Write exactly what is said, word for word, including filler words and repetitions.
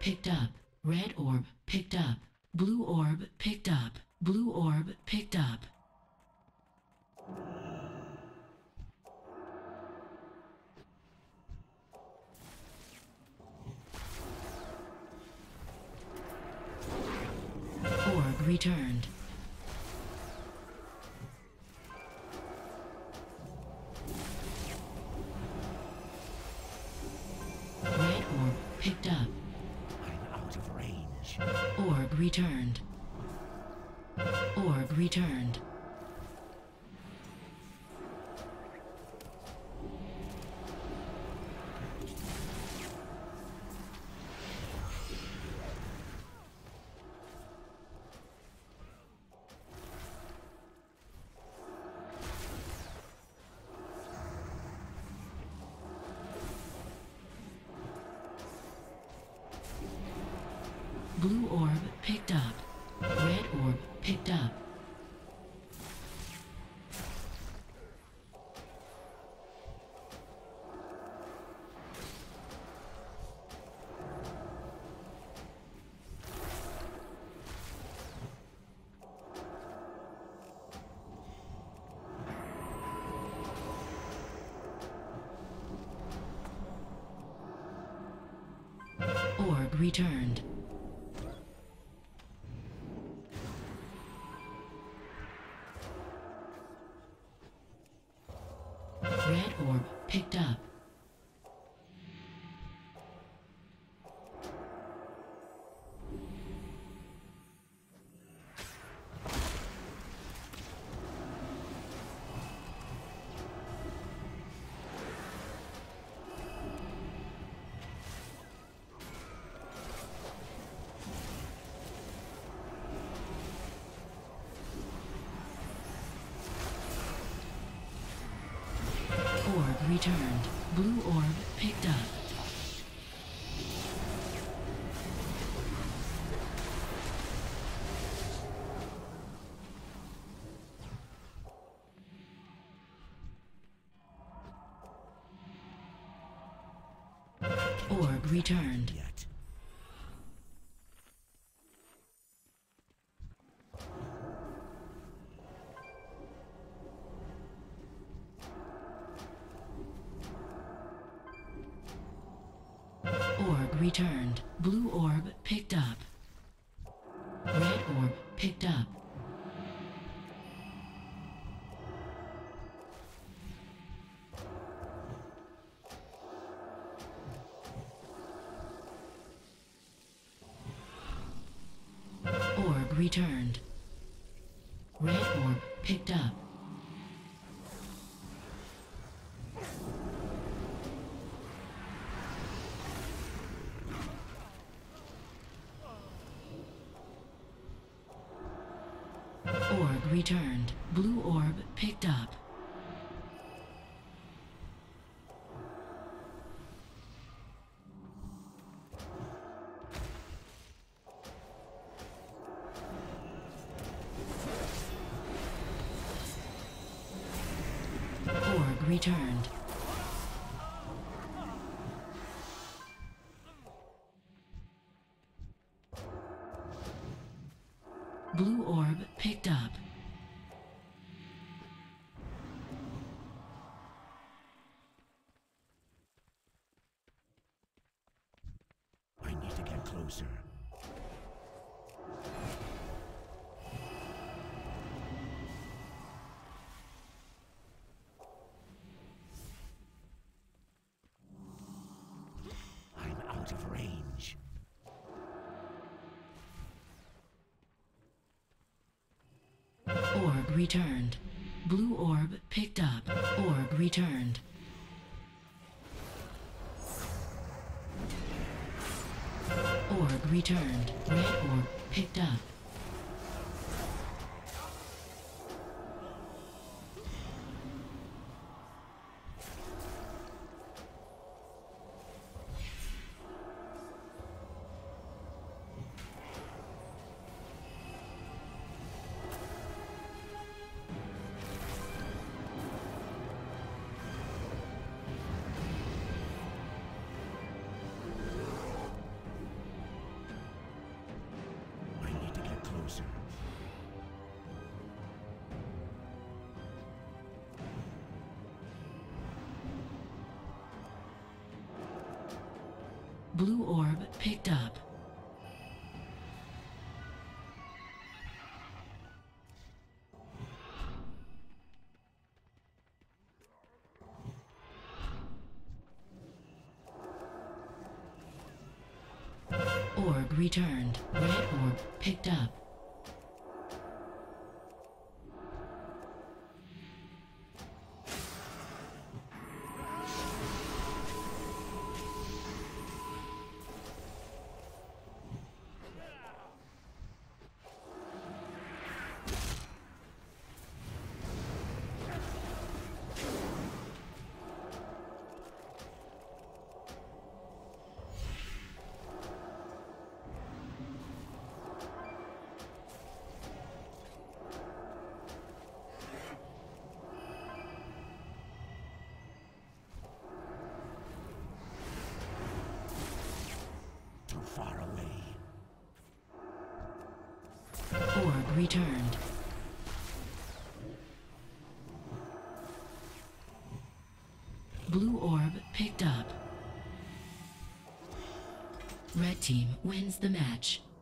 picked up. Red orb picked up. Blue orb picked up. Blue orb picked up. Orb returned. Red orb picked up. I'm out of range. Orb returned. Orb returned. Blue orb picked up. Red orb picked up. Orb returned. Red orb picked up. Orb returned. Blue orb picked up. Orb returned. Yet. Orb returned. Blue orb picked up. Red orb picked up. Orb returned. Red orb picked up. Orb returned. Blue orb picked up. Orb returned. Blue orb picked up. I need to get closer. I'm out of range. Orb returned. Blue orb picked up. Orb returned. Orb returned. Red orb picked up. Blue orb picked up. Orb returned. Red orb picked up. Too far away. Orb returned. Blue orb picked up. Red team wins the match.